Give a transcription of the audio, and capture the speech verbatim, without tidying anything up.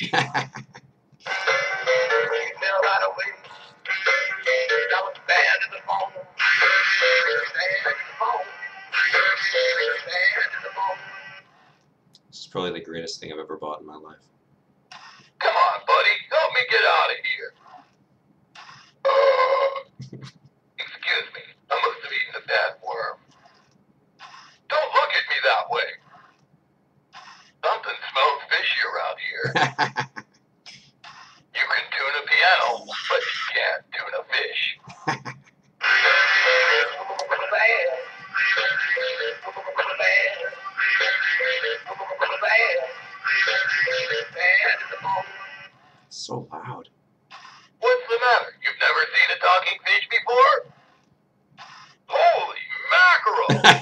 This is probably the greatest thing I've ever bought in my life. Come on, buddy. Help me get out of here. Uh, excuse me. I must have eaten a bad worm. Don't look at me that way. Something smells fishy around here. You can tune a piano, but you can't tune a fish. So loud. What's the matter? You've never seen a talking fish before? Holy mackerel!